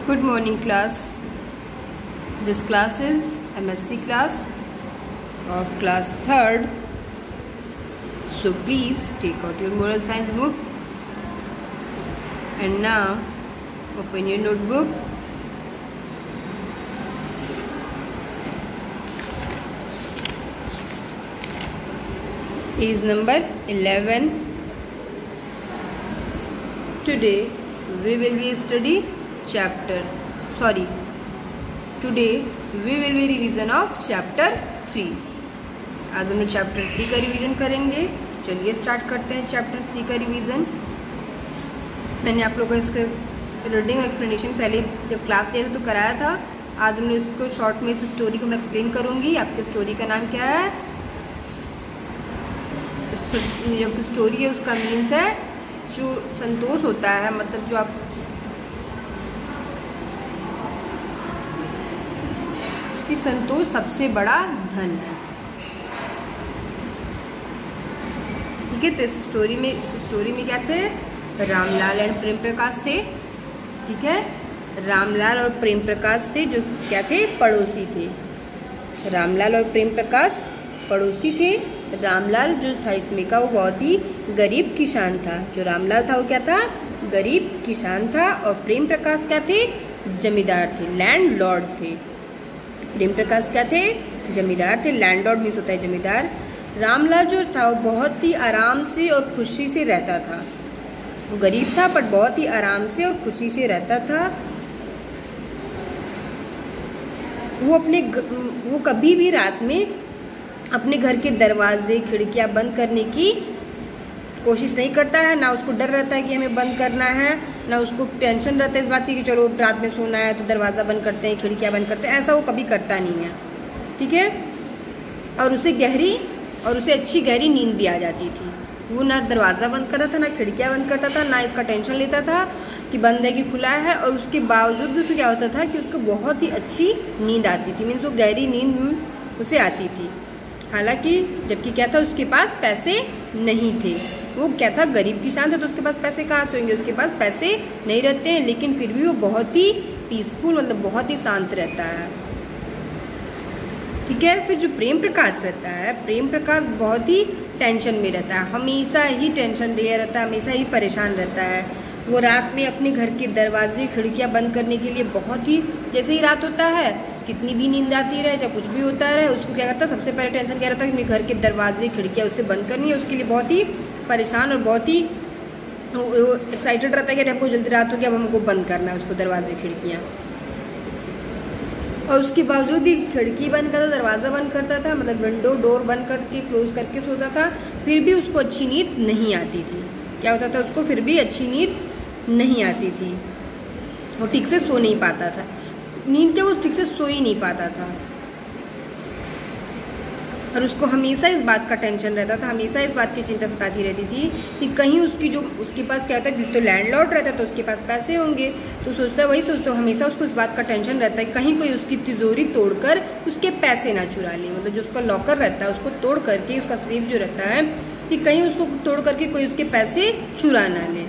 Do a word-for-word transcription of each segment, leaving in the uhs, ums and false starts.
Good morning class. This class is M S C class of class third. So please take out your moral science book and now open your notebook. Page number eleven. Today we will be study chapter sorry today we will be revision of chapter three. आज हम लोग chapter three का revision करेंगे. चलिए start करते हैं chapter three का revision. मैंने आप लोगों को इसका रीडिंग एक्सप्लेनेशन पहले जब क्लास लिया था तो कराया था. आज हमने उसको शॉर्ट में इस स्टोरी को मैं एक्सप्लेन करूंगी. आपकी स्टोरी का नाम क्या है? जो स्टोरी है उसका मीन्स है जो संतोष होता है, मतलब जो आप कि संतोष सबसे बड़ा धन है. ठीक है. तो इस स्टोरी में इस स्टोरी में क्या थे? रामलाल एंड प्रेम प्रकाश थे. ठीक है. रामलाल और प्रेम प्रकाश थे जो क्या थे? पड़ोसी थे. रामलाल और प्रेम प्रकाश पड़ोसी थे. रामलाल जो था इसमें का वो बहुत ही गरीब किसान था. जो रामलाल था वो क्या था? गरीब किसान था. और प्रेम प्रकाश क्या थे? जमींदार थे, लैंड लॉर्ड थे. प्रेम प्रकाश क्या थे? जमींदार थे. लैंड लॉर्ड मीन्स होता है जमींदार. रामलाल जो था वो बहुत ही आराम से और खुशी से रहता था. वो गरीब था पर बहुत ही आराम से और खुशी से रहता था. वो अपने वो कभी भी रात में अपने घर के दरवाजे खिड़कियां बंद करने की कोशिश नहीं करता है. ना उसको डर रहता है कि हमें बंद करना है, ना उसको टेंशन रहता है इस बात की कि चलो रात में सोना है तो दरवाज़ा बंद करते हैं, खिड़कियां बंद करते हैं. ऐसा वो कभी करता नहीं है. ठीक है. और उसे गहरी और उसे अच्छी गहरी नींद भी आ जाती थी. वो ना दरवाज़ा बंद करता था, ना खिड़कियाँ बंद करता था, ना इसका टेंशन लेता था कि बंद है कि खुला है. और उसके बावजूद भी उसे क्या होता था कि उसको बहुत ही अच्छी नींद आती थी. मीन्स वो गहरी नींद उसे आती थी. हालांकि जबकि क्या था, उसके पास पैसे नहीं थे. वो क्या था? गरीब किसान था तो उसके पास पैसे कहाँ से होंगे? उसके पास पैसे नहीं रहते हैं. लेकिन फिर भी वो बहुत ही पीसफुल, मतलब बहुत ही शांत रहता है. ठीक है. फिर जो प्रेम प्रकाश रहता है, प्रेम प्रकाश बहुत ही टेंशन में रहता है. हमेशा ही टेंशन लिया रहता है, हमेशा ही परेशान रहता है. वो रात में अपने घर के दरवाजे खिड़कियां बंद करने के लिए बहुत ही, जैसे ही रात होता है कितनी भी नींद आती रहे चाहे कुछ भी होता रहे, उसको क्या करता है? सबसे पहले टेंशन क्या रहता है कि मेरे घर के दरवाजे खिड़कियां उससे बंद करनी है. उसके लिए बहुत ही परेशान और बहुत ही एक्साइटेड रहता है कि हमको जल्दी रात हो गया, अब हमको बंद करना है उसको दरवाजे खिड़कियाँ. और उसके बावजूद भी खिड़की बंद करता, दरवाज़ा बंद करता था, मतलब विंडो डोर बंद करके क्लोज करके सोता था. फिर भी उसको अच्छी नींद नहीं आती थी. क्या होता था? उसको फिर भी अच्छी नींद नहीं आती थी. वो ठीक से सो नहीं पाता था. नींद के वो ठीक से सो ही नहीं पाता था. और उसको हमेशा इस बात का टेंशन रहता था, हमेशा इस बात की चिंता सताती रहती थी कि कहीं उसकी जो उसके पास क्या था, तो लैंडलॉर्ड रहता है तो उसके पास पैसे होंगे. तो सोचता है वही सोचता हमेशा उसको इस बात का टेंशन रहता है कहीं कोई उसकी तिजोरी तोड़कर उसके पैसे ना चुरा ले. मतलब जो उसका लॉकर रहता है उसको तोड़ करके, उसका सेफ जो रहता है, कि कहीं उसको तोड़ करके कोई उसके पैसे चुरा ना ले.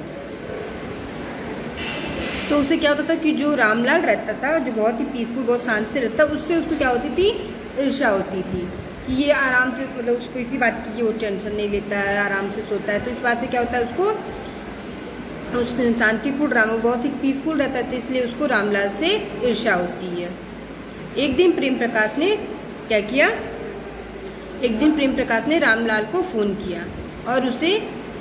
तो उसे क्या होता था कि जो रामलाल रहता था, जो बहुत ही पीसफुल, बहुत शांत से रहता, उससे उसको क्या होती थी? ईर्ष्या होती थी कि ये आराम से, मतलब उसको इसी बात की कि वो टेंशन नहीं लेता है, आराम से सोता है. तो इस बात से क्या होता है? उसको उस शांतिपूर्ण राम बहुत ही पीसफुल रहता है, तो इसलिए उसको रामलाल से ईर्ष्या होती है. एक दिन प्रेम प्रकाश ने क्या किया? एक दिन प्रेम प्रकाश ने रामलाल को फ़ोन किया और उसे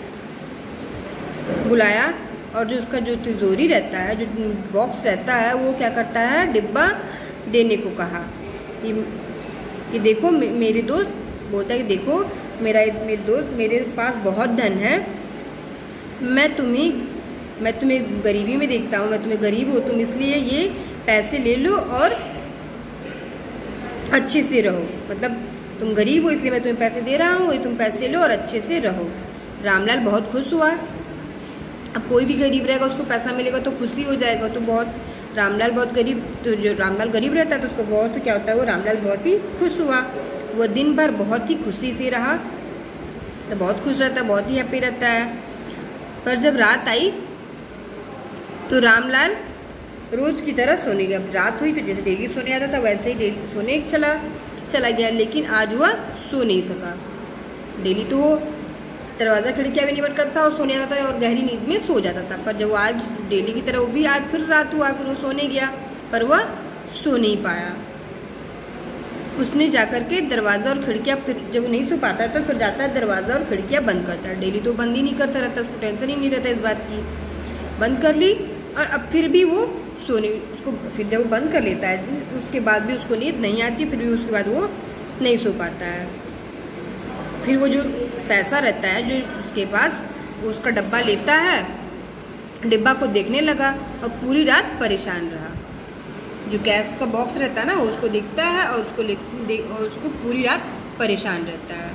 बुलाया. और जो उसका जो तिजोरी रहता है, जो बॉक्स रहता है, वो क्या करता है? डिब्बा देने को कहा कि, कि देखो मेरे दोस्त, बोलता है कि देखो मेरा मेरे दोस्त, मेरे पास बहुत धन है. मैं तुम्हें मैं तुम्हें गरीबी में देखता हूँ, मैं तुम्हें गरीब हो, तुम इसलिए ये पैसे ले लो और अच्छे से रहो. मतलब तुम गरीब हो इसलिए मैं तुम्हें पैसे दे रहा हूँ, तुम पैसे लो और अच्छे से रहो. रामलाल बहुत खुश हुआ. अब कोई भी गरीब रहेगा उसको पैसा मिलेगा तो खुशी हो जाएगा. तो बहुत रामलाल बहुत गरीब, तो जो रामलाल गरीब रहता है तो उसको बहुत क्या होता है, वो रामलाल बहुत ही खुश हुआ. वो दिन भर बहुत ही खुशी से रहा, तो बहुत खुश रहता है, बहुत ही हैप्पी रहता है. पर जब रात आई तो रामलाल रोज की तरह सोने गया। रात हुई तो जैसे डेली सोने आता था वैसे ही डेली सोने चला चला गया, लेकिन आज वह सो नहीं सका। डेली तो वो दरवाज़ा खिड़कियाँ भी नहीं बंद करता और सोने आता था और गहरी नींद में सो जाता था, पर जब वो आज डेली की तरह वो भी आज फिर रात हुआ, फिर वो सोने गया पर वह सो नहीं पाया। उसने जाकर के दरवाज़ा और खिड़कियाँ, फिर जब वो नहीं सो पाता है तो फिर जाता है दरवाज़ा और खिड़कियाँ बंद करता है। डेली तो बंद ही नहीं करता रहता, उसको टेंशन ही नहीं रहता इस बात की। बंद कर ली और अब फिर भी वो सोने उसको फिर जब वो बंद कर लेता है उसके बाद भी उसको नींद नहीं आती, फिर भी उसके बाद वो नहीं सो पाता है। फिर वो जो पैसा रहता है जो उसके पास, वो उसका डब्बा लेता है, डिब्बा को देखने लगा और पूरी रात परेशान रहा। जो गैस का बॉक्स रहता है ना, वो उसको देखता है और उसको दे, और उसको पूरी रात परेशान रहता है।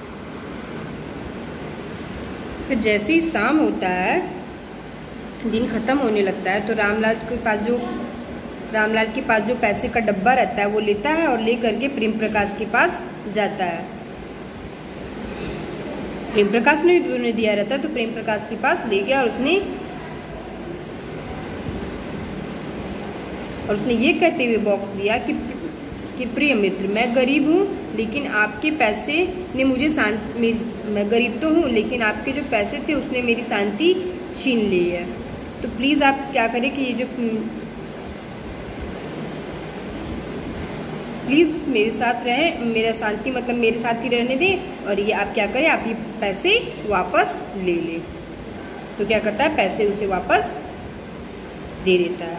फिर जैसे ही शाम होता है, दिन खत्म होने लगता है, तो रामलाल के पास जो रामलाल के पास जो पैसे का डब्बा रहता है वो लेता है और ले करके प्रेम प्रकाश के पास जाता है। प्रेम प्रकाश ने उन्हें दिया रहता है तो प्रेम प्रकाश के पास ले गया और उसने और उसने ये कहते हुए बॉक्स दिया कि कि प्रिय मित्र, मैं गरीब हूँ लेकिन आपके पैसे ने मुझे शांति, मैं गरीब तो हूँ लेकिन आपके जो पैसे थे उसने मेरी शांति छीन ली है। तो प्लीज़ आप क्या करें कि ये जो प्लीज़ मेरे साथ रहें, मेरा शांति मतलब मेरे साथ ही रहने दें और ये आप क्या करें, आप ये पैसे वापस ले लें। तो क्या करता है, पैसे उसे वापस दे देता है।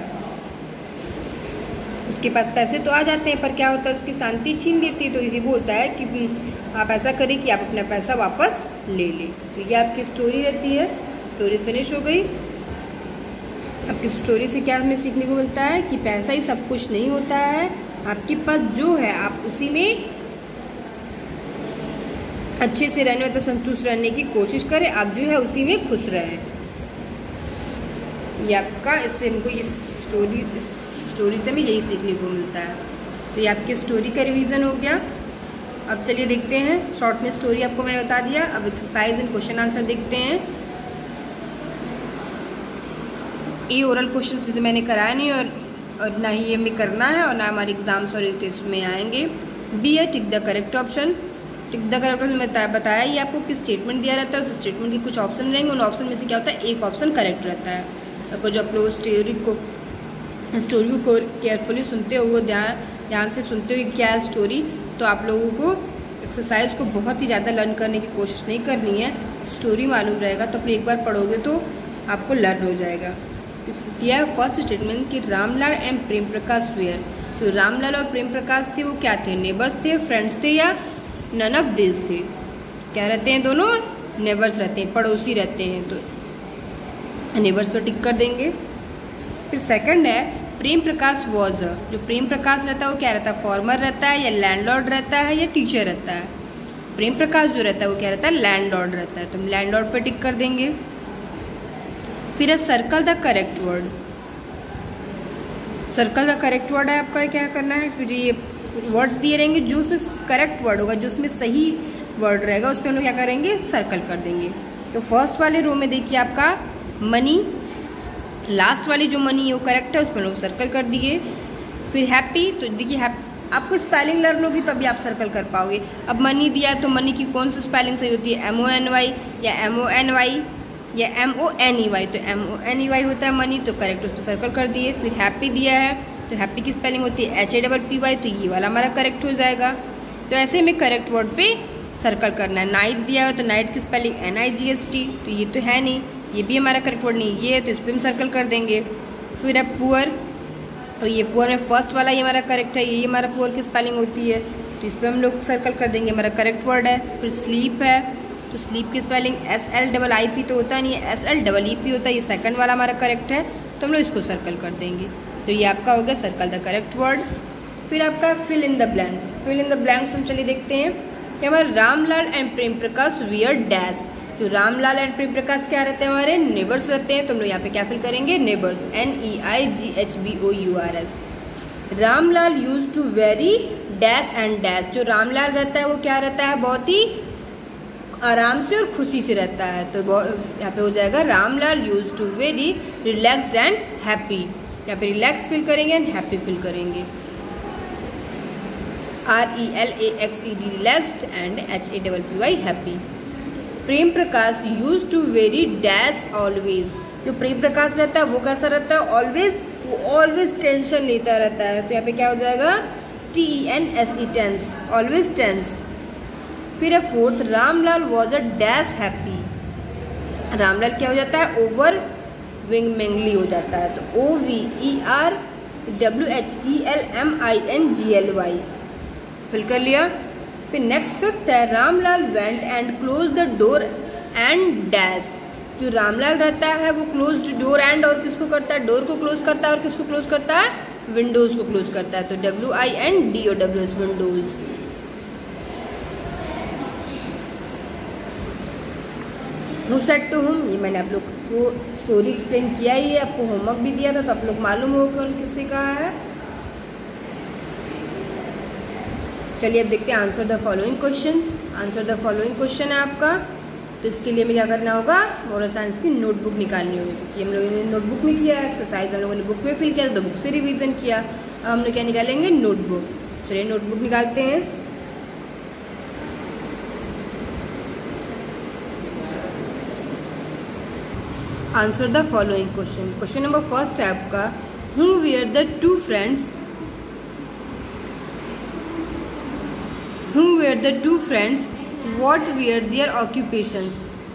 उसके पास पैसे तो आ जाते हैं पर क्या होता है, उसकी शांति छीन लेती है। तो इसी वो होता है कि आप ऐसा करें कि आप अपना पैसा वापस ले लें। तो ये आपकी स्टोरी रहती है। स्टोरी फिनिश हो गई। आपकी स्टोरी से क्या हमें सीखने को मिलता है कि पैसा ही सब कुछ नहीं होता है। आपके पास जो है आप उसी में अच्छे से रहने मतलब संतुष्ट रहने की कोशिश करें। आप जो है उसी में खुश रहें। ये आपका इससे हमको ये स्टोरी स्टोरी से हमें यही सीखने को मिलता है। तो ये आपकी स्टोरी का रिवीजन हो गया। अब चलिए देखते हैं, शॉर्ट में स्टोरी आपको मैंने बता दिया। अब एक्सरसाइज एंड क्वेश्चन आंसर देखते हैं। ये ओरल क्वेश्चन जैसे मैंने कराया नहीं और और ना ही ये हमें करना है और ना हमारे एग्जाम्स और टेस्ट में आएंगे। बी है tick the correct option. Tick the correct option में बताया ये आपको किस स्टेटमेंट दिया रहता है, उस स्टेटमेंट के कुछ ऑप्शन रहेंगे। उन ऑप्शन में से क्या होता है, एक ऑप्शन करेक्ट रहता है। अगर जो आप लोग स्टोरी को स्टोरी को केयरफुली सुनते हो, वो ध्यान ध्यान से सुनते हो कि क्या है स्टोरी, तो आप लोगों को एक्सरसाइज को बहुत ही ज़्यादा लर्न करने की कोशिश नहीं करनी है। स्टोरी मालूम रहेगा तो अपने एक बार पढ़ोगे तो आपको लर्न हो जाएगा। दिया है फर्स्ट स्टेटमेंट कि रामलाल एंड प्रेम प्रकाश वेयर। जो रामलाल और प्रेम प्रकाश थे वो क्या थे, नेबर्स थे, फ्रेंड्स थे या नन ऑफ दिस थे। क्या रहते हैं, दोनों नेबर्स रहते हैं, पड़ोसी रहते हैं। तो नेबर्स पर टिक कर देंगे। फिर सेकंड है प्रेम प्रकाश वॉज अ। जो प्रेम प्रकाश रहता है वो क्या रहता है, फॉर्मर रहता है या लैंडलॉर्ड रहता है या टीचर रहता है। प्रेम प्रकाश जो रहता है वो क्या रहता है, लैंडलॉर्ड रहता है। तो हम लैंडलॉर्ड पर टिक कर देंगे। फिर है circle the correct word. Circle the correct word है आपका क्या करना है, इसमें जो ये वर्ड्स दिए रहेंगे जो उसमें करेक्ट वर्ड होगा, जो उसमें सही वर्ड रहेगा उस पर हम लोग क्या करेंगे, सर्कल कर देंगे। तो फर्स्ट वाले रो में देखिए आपका मनी, लास्ट वाली जो मनी है वो करेक्ट है, उस पर लोग सर्कल कर दिए। फिर हैप्पी, तो देखिए आपको स्पेलिंग लर्न होगी तभी आप सर्कल कर पाओगे। अब मनी दिया है तो मनी की कौन सी स्पेलिंग सही होती है, एम ओ एन वाई या एम ओ एन वाई या M O N E Y. तो M O N E Y होता है मनी, तो करेक्ट उस पर सर्कल कर दिए। फिर हैप्पी दिया है तो हैप्पी की स्पेलिंग होती है H A double P Y, तो ये वाला हमारा करेक्ट हो जाएगा। तो ऐसे में करेक्ट वर्ड पे सर्कल करना है। नाइट दिया है तो नाइट की spelling N I G S T, तो ये तो है नहीं, ये भी हमारा करेक्ट वर्ड नहीं, ये है तो इस पर हम सर्कल कर देंगे। फिर है पुअर, तो ये पुअर में फर्स्ट वाला ये हमारा करेक्ट है, ये हमारा पुअर की स्पेलिंग होती है, तो इस पर हम लोग सर्कल कर देंगे, हमारा करेक्ट वर्ड है। फिर स्लीप है तो स्लीप की spelling S L double I P तो होता नहीं है, S L double E P होता है, ये सेकंड वाला हमारा करेक्ट है, तो हम लोग इसको सर्कल कर देंगे। तो ये आपका हो गया सर्कल द करेक्ट वर्ड। फिर आपका fill in the blanks. Fill in the blanks हम चलिए देखते हैं कि हमारे Ramlal and Prem Prakash were dash. जो रामलाल एंड प्रेम प्रकाश क्या रहते हैं, हमारे नेबर्स रहते हैं, तो हम लोग यहाँ पे क्या फिल करेंगे, neighbours, N E I G H B O U R S. Ramlal used to very dash and dash. जो रामलाल रहता है वो क्या रहता है, बहुत ही आराम से और खुशी से रहता है, तो यहाँ पे हो जाएगा Ramlal used to very relaxed and happy. यहाँ पे रिलैक्स फील करेंगे एंड हैप्पी फील करेंगे। R E L A X E D relaxed and H A double P Y happy. Prem Prakash used to very dash always. जो प्रेम प्रकाश रहता है वो कैसा रहता है? ऑलवेज, वो ऑलवेज टेंशन लेता रहता है। तो यहाँ पे क्या हो जाएगा? T E N S E, tense, always tense. फिर है fourth, Ramlal was a dash happy. Ramlal क्या हो जाता है? ओवर विंग मैंगली हो जाता है। तो O V E R W H E L M I N G L Y, fill कर लिया। फिर नेक्स्ट फिफ्थ है, Ramlal went and close the door and dash. जो रामलाल रहता है वो क्लोज डोर एंड और किसको करता है? डोर को क्लोज करता है। और किसको क्लोज करता है? विंडोज को क्लोज करता है। तो W I N D O W S, windows. Who said to whom, ये मैंने आप लोग को स्टोरी एक्सप्लेन किया ही है, आपको होमवर्क भी दिया था तो आप लोग मालूम हो कि उन्होंने किससे कहा है। चलिए अब देखते हैं answer the following questions. Answer the following question है आपका, तो इसके लिए हमें क्या करना होगा? मोरल साइंस की नोटबुक निकालनी होगी। तो हम लोगों ने नोटबुक में किया, एक्सरसाइज हम लोगों ने बुक में फिल किया, तो बुक से रिवीजन किया। अब हम लोग क्या निकालेंगे? नोटबुक। चलिए नोटबुक निकालते हैं। Answer the following question. Question number first है आपका, who were the two friends who were the two friends what were their occupations?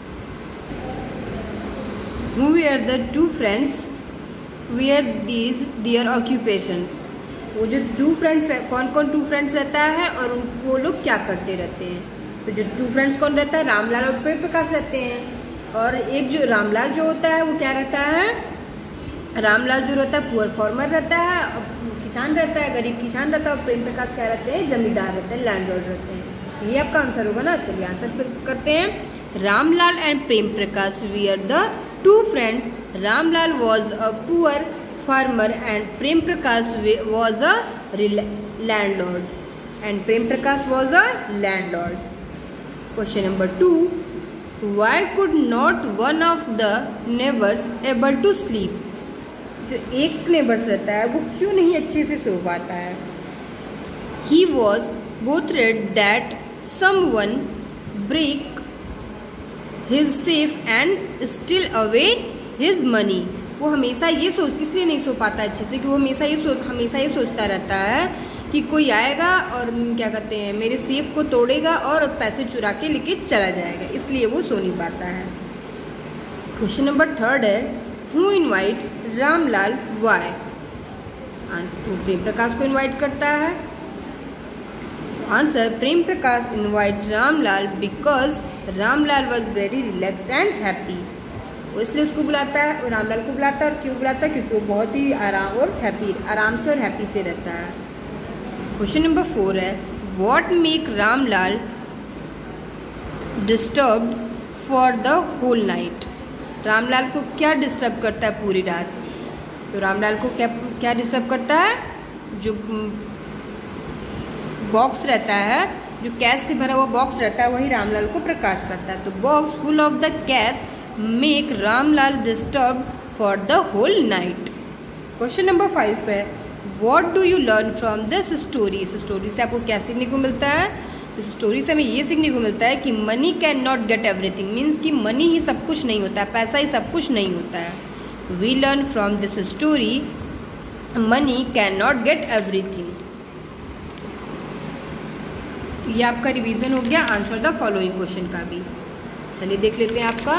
Who were the two friends? Were these their occupations? वो जो to friends है, कौन कौन to friends रहता है और वो लोग क्या करते रहते हैं? तो जो टू फ्रेंड्स कौन रहता है? रामलाल और प्रेम प्रकाश रहते हैं। और एक जो रामलाल जो होता है वो क्या रहता है? रामलाल जो रहता है पुअर फार्मर रहता है, किसान रहता है, गरीब किसान रहता है। और प्रेम प्रकाश क्या रहते हैं? जमींदार रहते हैं, लैंडलॉर्ड रहते हैं। ये आपका आंसर होगा ना। चलिए आंसर करते हैं। Ramlal and Prem Prakash were the two friends. Ramlal was a poor farmer and Prem Prakash was a landlord and Prem Prakash was a landlord. Question number two, why could not one of the neighbours able to sleep. जो एक neighbours रहता है वो क्यों नहीं अच्छे से सो पाता है? He was both read that someone break his safe and steal away his money। वो हमेशा ये सोच इसलिए नहीं सो पाता अच्छे से कि वो हमेशा ये सोच हमेशा ये सोचता रहता है कि कोई आएगा और क्या कहते हैं मेरे सेफ को तोड़ेगा और पैसे चुरा के लेके चला जाएगा, इसलिए वो सो नहीं पाता है। क्वेश्चन नंबर थर्ड है, who invite Ramlal why. Prem Prakash को इनवाइट करता है। Answer, Prem Prakash invite Ramlal because Ramlal was very relaxed and happy. वो इसलिए उसको बुलाता है और रामलाल को बुलाता है। और क्यों बुलाता है? क्योंकि वो बहुत ही आराम और हैप्पी आराम से और हैप्पी से रहता है। क्वेश्चन नंबर फोर है, what make Ramlal disturbed for the whole night. Ramlal को क्या डिस्टर्ब करता है पूरी रात? तो रामलाल को क्या क्या डिस्टर्ब करता है? जो बॉक्स रहता है, जो कैश से भरा हुआ बॉक्स रहता है, वही रामलाल को प्रकाश करता है। तो box full of the cash make Ramlal disturb for the whole night. Question number five पे, what do you learn from this story. इस स्टोरी से आपको क्या सीखने को मिलता है? इस स्टोरी से हमें ये सीखने को मिलता है कि money can not get everything, means कि मनी ही सब कुछ नहीं होता है, पैसा ही सब कुछ नहीं होता है। We learn from this story money can not get everything. ये आपका रिवीजन हो गया आंसर द फॉलोइंग क्वेश्चन का भी। चलिए देख लेते हैं आपका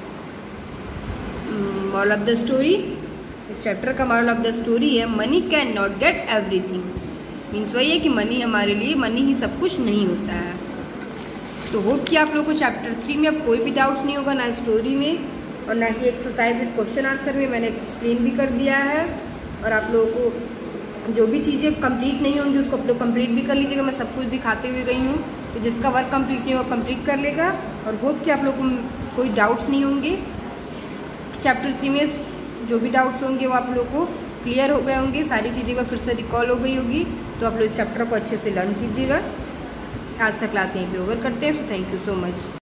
मॉरल ऑफ द स्टोरी। इस चैप्टर का मॉरल ऑफ द स्टोरी है money can not get everything, means वही है कि मनी हमारे लिए मनी ही सब कुछ नहीं होता है। तो होप कि आप लोगों को चैप्टर थ्री में अब कोई भी डाउट्स नहीं होगा, ना स्टोरी में और ना ही एक्सरसाइज क्वेश्चन आंसर में। मैंने एक्सप्लेन भी कर दिया है और आप लोगों को जो भी चीज़ें कंप्लीट नहीं होंगी उसको आप लोग कंप्लीट भी कर लीजिएगा। मैं सब कुछ दिखाते हुए गई हूँ, तो जिसका वर्क कंप्लीट नहीं हो कंप्लीट कर लेगा। और होप कि आप लोगों को कोई डाउट्स नहीं होंगे। चैप्टर थ्री में जो भी डाउट्स होंगे वो आप लोग को क्लियर हो गए होंगे, सारी चीज़ें का फिर से रिकॉल हो गई होगी। तो आप लोग इस चैप्टर को अच्छे से लर्न कीजिएगा। आज का क्लास यहीं पे ओवर करते हैं। Thank you so much.